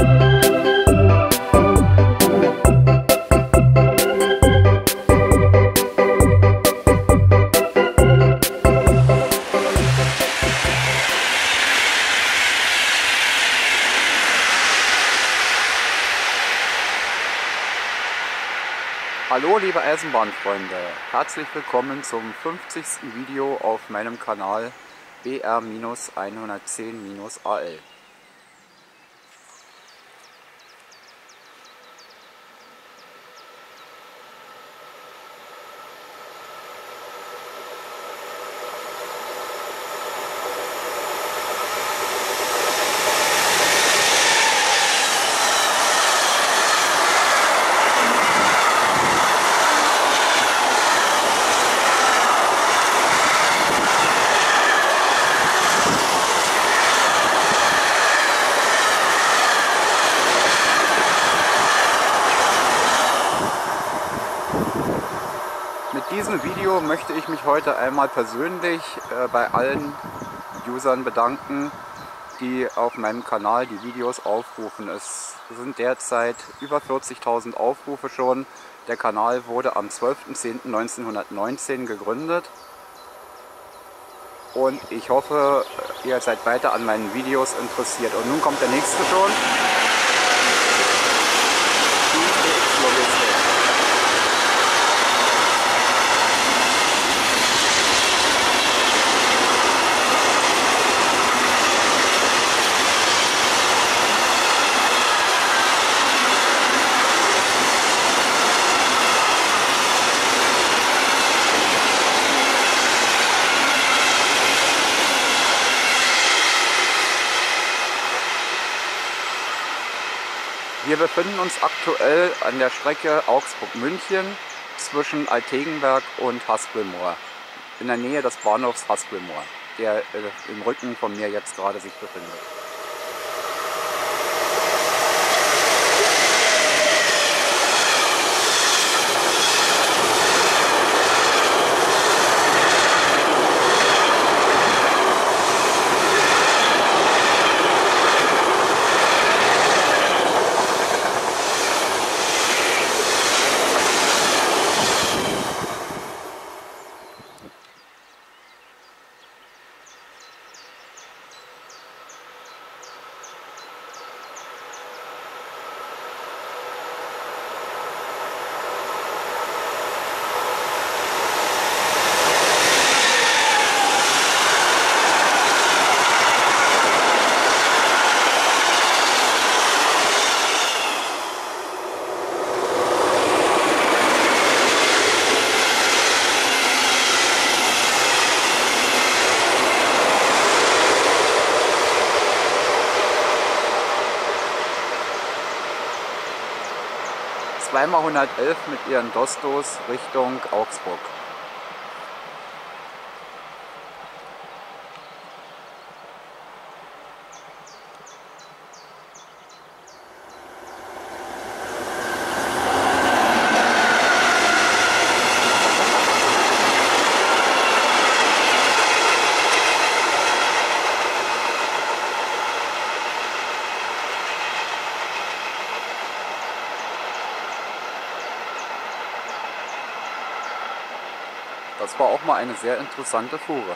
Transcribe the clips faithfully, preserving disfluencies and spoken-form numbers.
Hallo liebe Eisenbahnfreunde, herzlich willkommen zum fünfzigsten Video auf meinem Kanal B R hundertzehn A L. Mit diesem Video möchte ich mich heute einmal persönlich äh, bei allen Usern bedanken, die auf meinem Kanal die Videos aufrufen. Es sind derzeit über vierzigtausend Aufrufe schon. Der Kanal wurde am zwölften zehnten neunzehnhundertneunzehn gegründet und ich hoffe, ihr seid weiter an meinen Videos interessiert. Und nun kommt der nächste schon. Die E X-Logistik. Wir befinden uns aktuell an der Strecke Augsburg-München zwischen Altegenberg und Haspelmoor, in der Nähe des Bahnhofs Haspelmoor, der äh, im Rücken von mir jetzt gerade sich befindet. Zweimal hundertelf mit ihren Dostos Richtung Augsburg. Das war auch mal eine sehr interessante Fuhre.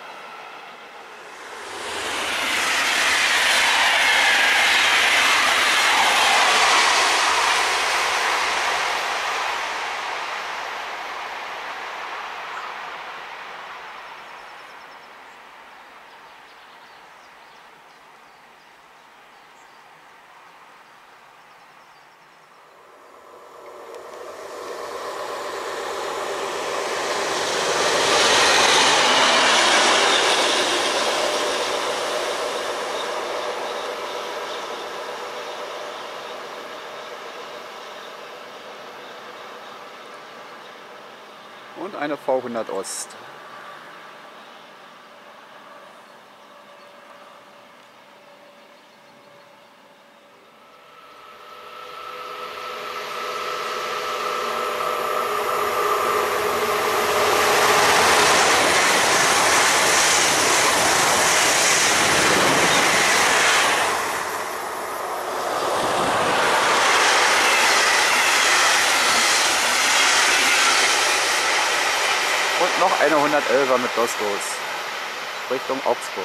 Und eine V hundert Ost. noch eine hundertelfer mit Dostos Richtung Augsburg.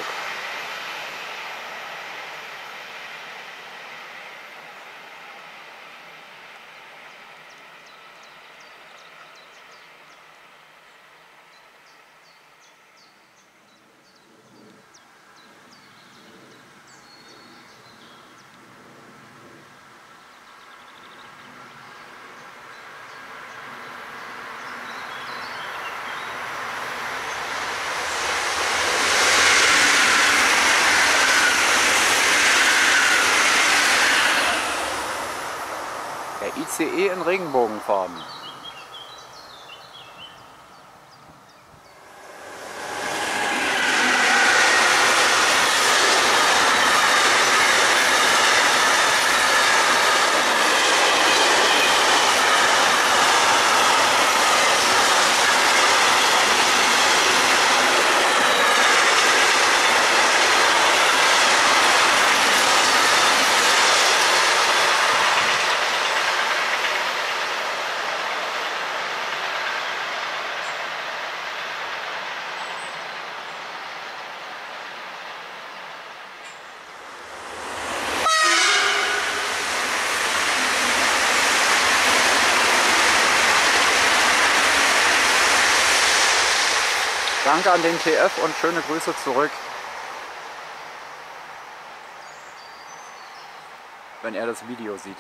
Der I C E in Regenbogenfarben. Danke an den T F und schöne Grüße zurück, wenn er das Video sieht.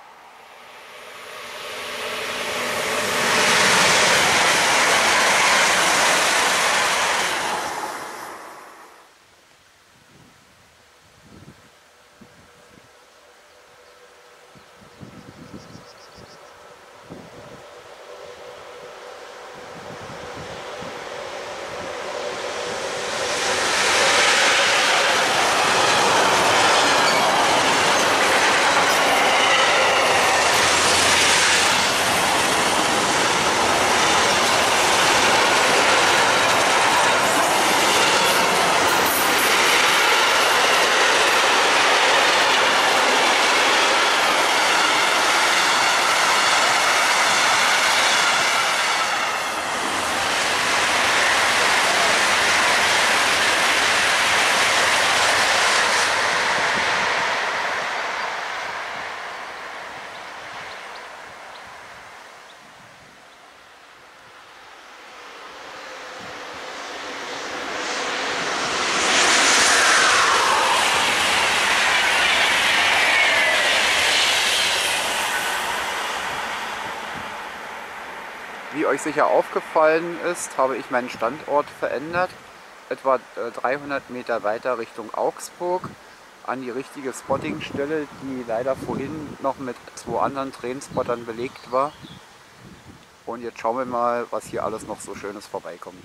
Wie euch sicher aufgefallen ist, habe ich meinen Standort verändert. Etwa dreihundert Meter weiter Richtung Augsburg an die richtige Spottingstelle, die leider vorhin noch mit zwei anderen Trainspottern belegt war. Und jetzt schauen wir mal, was hier alles noch so Schönes vorbeikommt.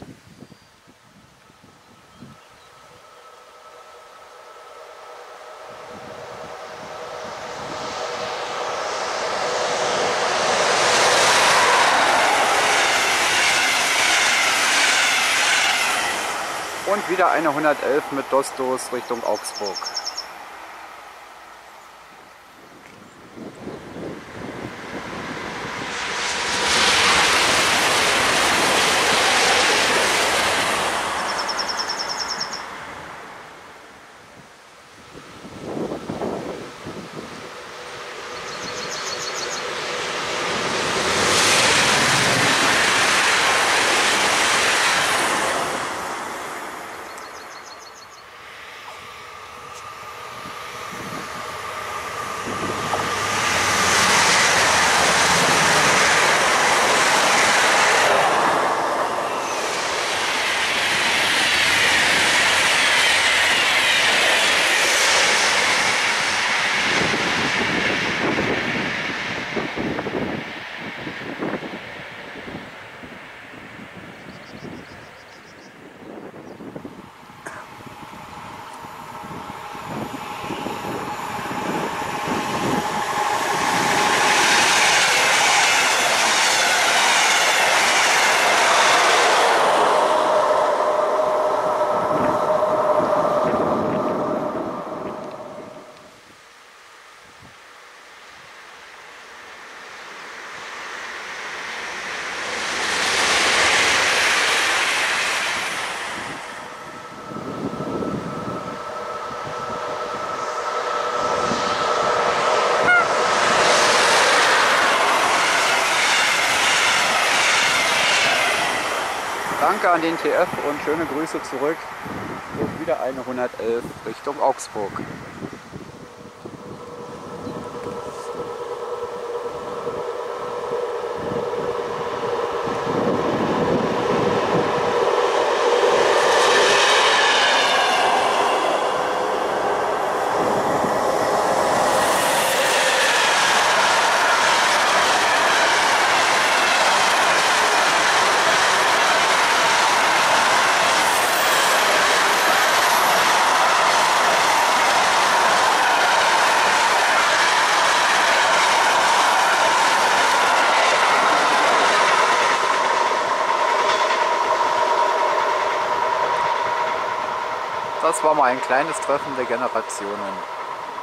Und wieder eine hundertelf mit Dostos Richtung Augsburg. Danke an den T F und schöne Grüße zurück. Und wieder eine hundertelf Richtung Augsburg. Das war mal ein kleines Treffen der Generationen.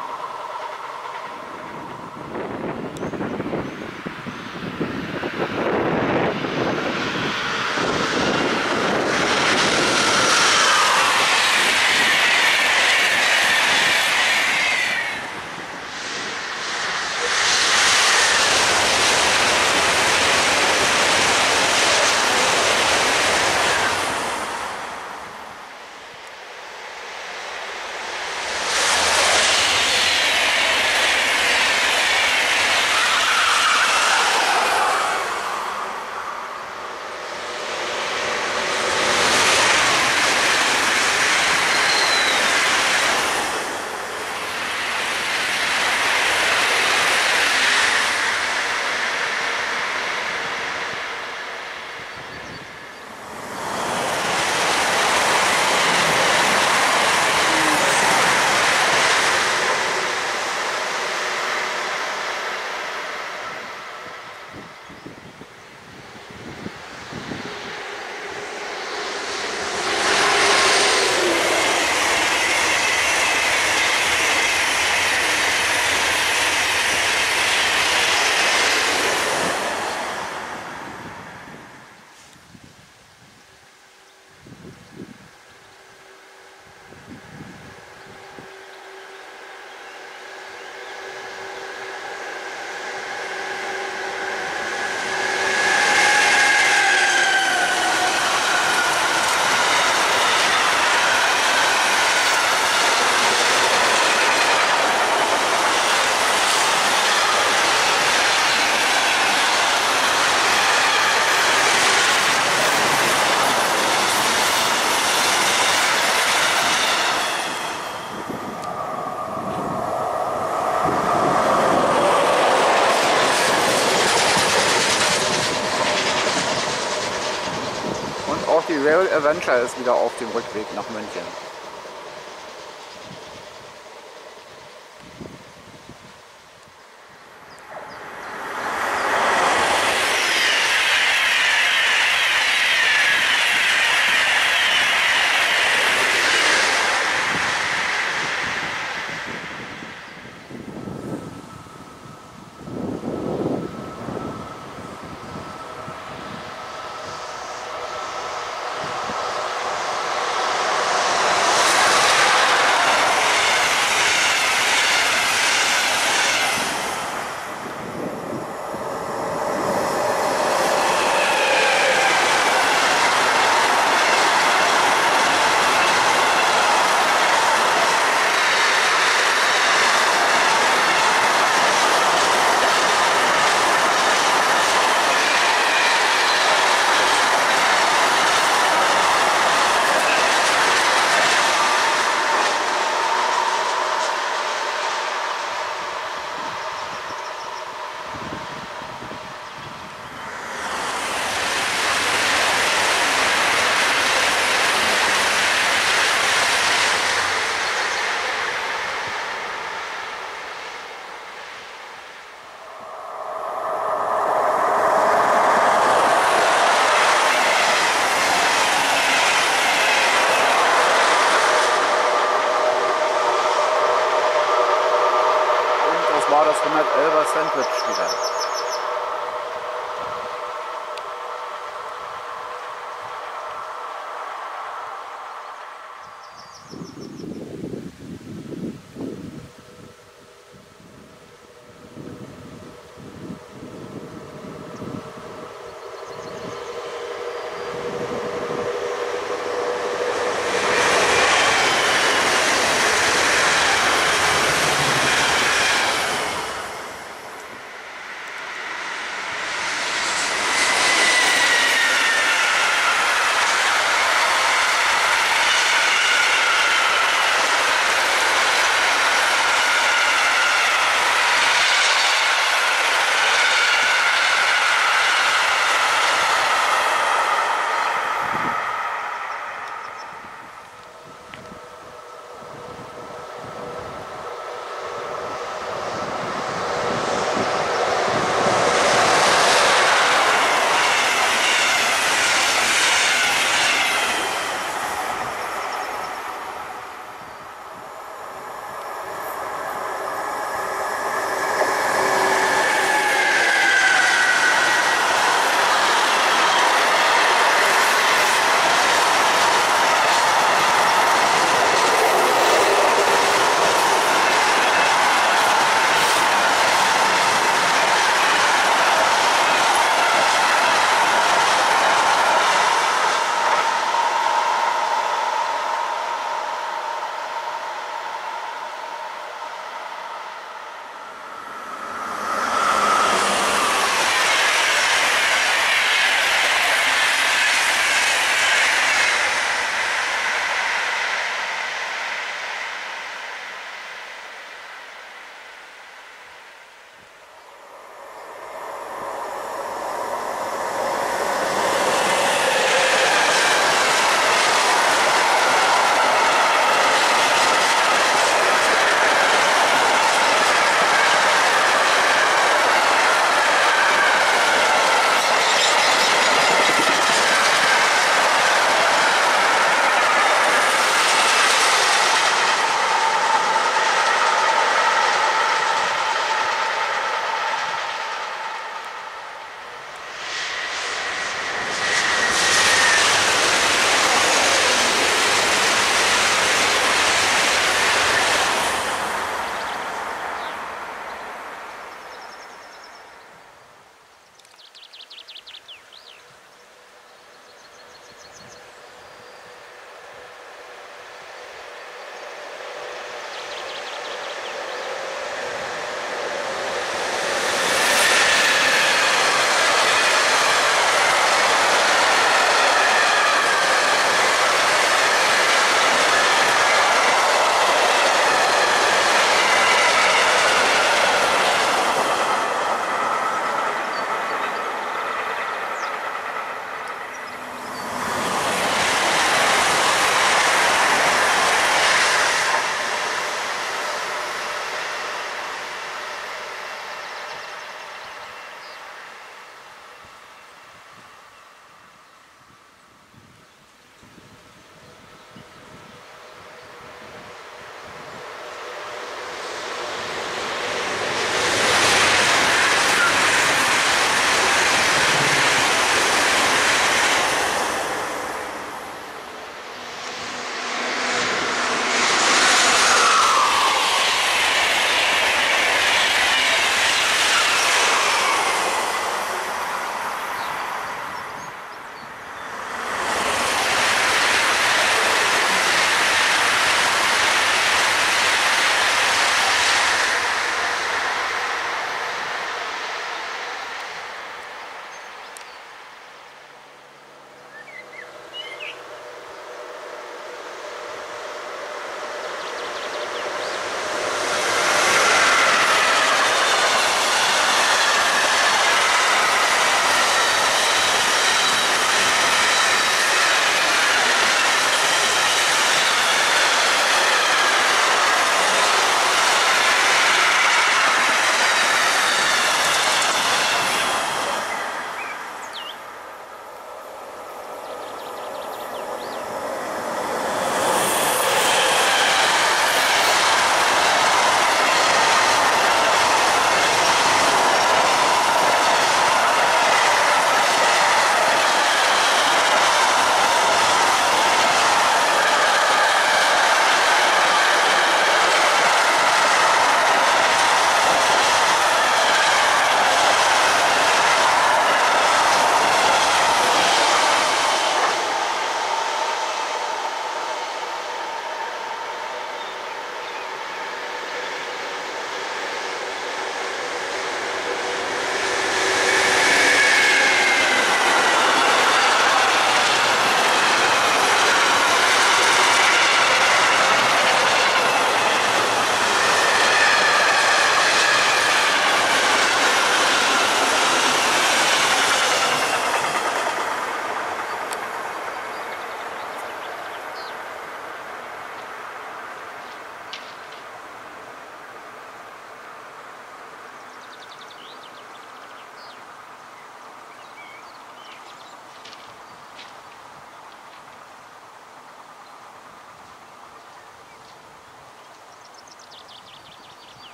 Die Rail Avenger ist wieder auf dem Rückweg nach München. War das hundertelfer Sandwich wieder.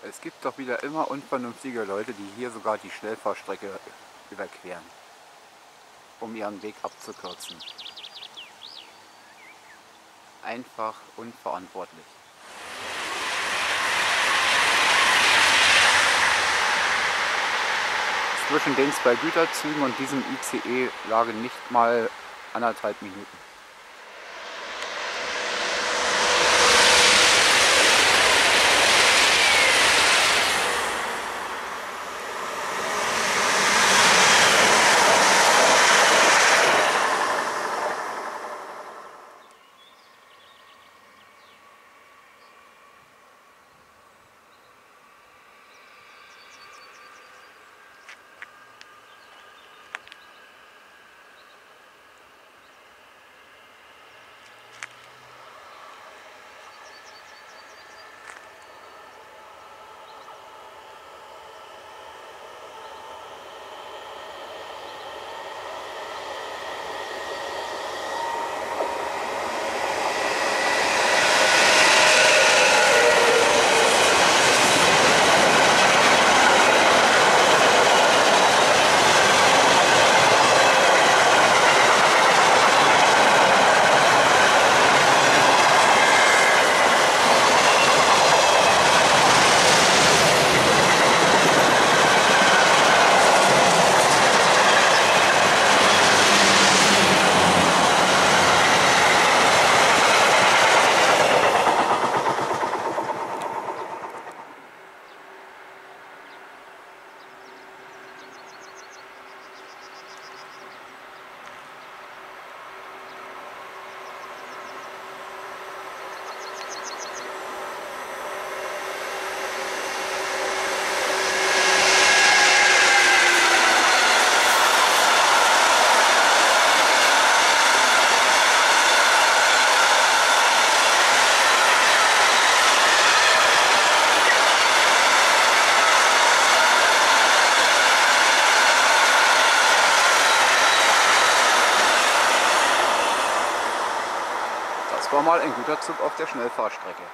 Es gibt doch wieder immer unvernünftige Leute, die hier sogar die Schnellfahrstrecke überqueren, um ihren Weg abzukürzen. Einfach unverantwortlich. Zwischen den zwei Güterzügen und diesem I C E lagen nicht mal anderthalb Minuten. Das war mal ein guter Zug auf der Schnellfahrstrecke.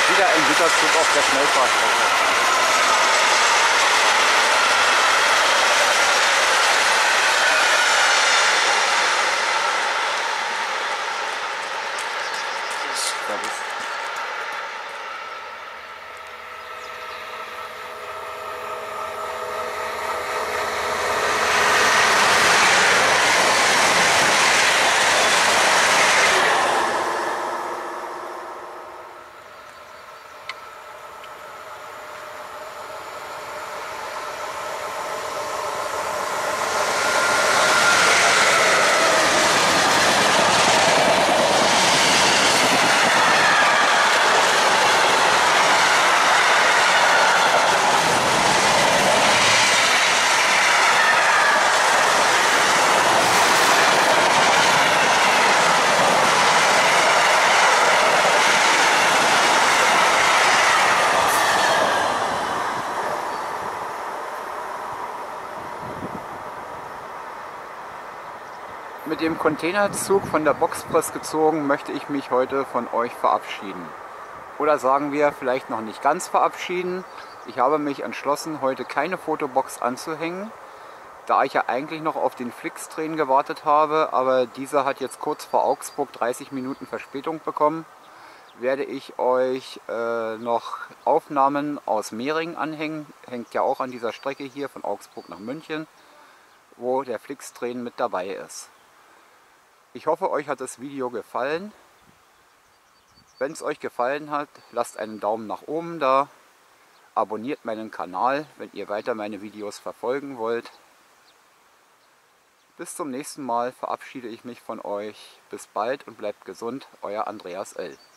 Und wieder ein Güterzug auf der Schnellfahrstrecke. Mit dem Containerzug von der Boxpress gezogen möchte ich mich heute von euch verabschieden. Oder sagen wir, vielleicht noch nicht ganz verabschieden. Ich habe mich entschlossen, heute keine Fotobox anzuhängen, da ich ja eigentlich noch auf den Flixtrain gewartet habe, aber dieser hat jetzt kurz vor Augsburg dreißig Minuten Verspätung bekommen. Werde ich euch äh, noch Aufnahmen aus Mehring anhängen, hängt ja auch an dieser Strecke hier von Augsburg nach München, wo der Flixtrain mit dabei ist. Ich hoffe, euch hat das Video gefallen. Wenn es euch gefallen hat, lasst einen Daumen nach oben da. Abonniert meinen Kanal, wenn ihr weiter meine Videos verfolgen wollt. Bis zum nächsten Mal verabschiede ich mich von euch. Bis bald und bleibt gesund, euer Andreas L.